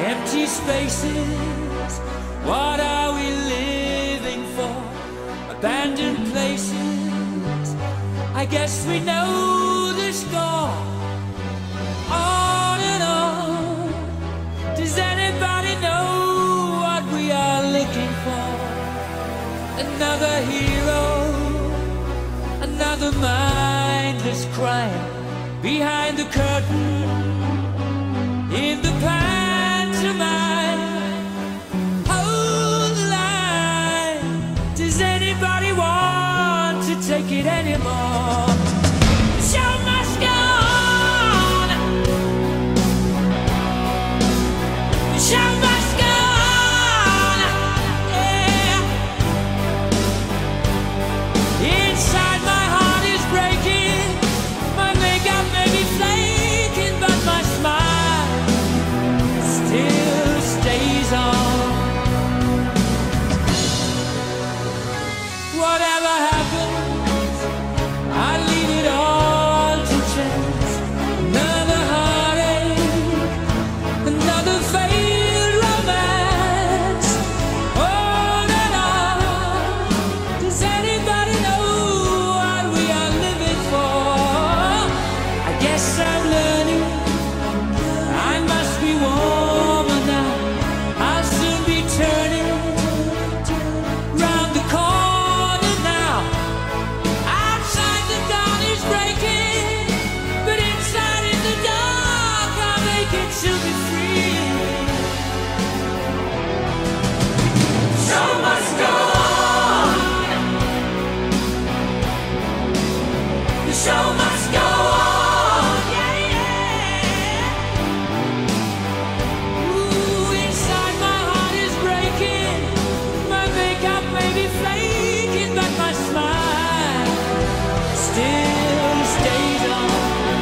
Empty spaces, what are we living for? Abandoned places, I guess we know the score. On and on, does anybody know what we are looking for? Another hero, another mindless crime behind the curtain, in the pantomime. Hold the line, does anybody want to take it anymore? The show must go on. The show must go on. Yeah. Inside my heart is breaking, my makeup may be flaking, but my smile still stays on. Whatever happens, I leave it all to chance. Another heartache, another failed romance. On and on, does anybody know what we are living for? I guess I'm learning, I must be warmer now. I'll soon be turning round the corner now. Outside the dawn is breaking, but inside in the dark I'll make it to be free. Show must go on. The show must go on. Yeah, yeah. Ooh, inside my heart is breaking, my makeup may be flaking, but my smile still stays on.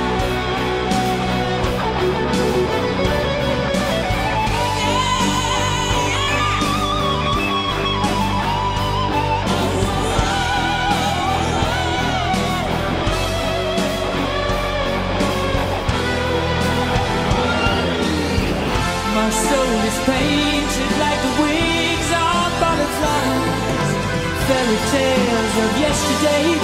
My soul is painted like the wings of butterflies, fairy tales of yesterday.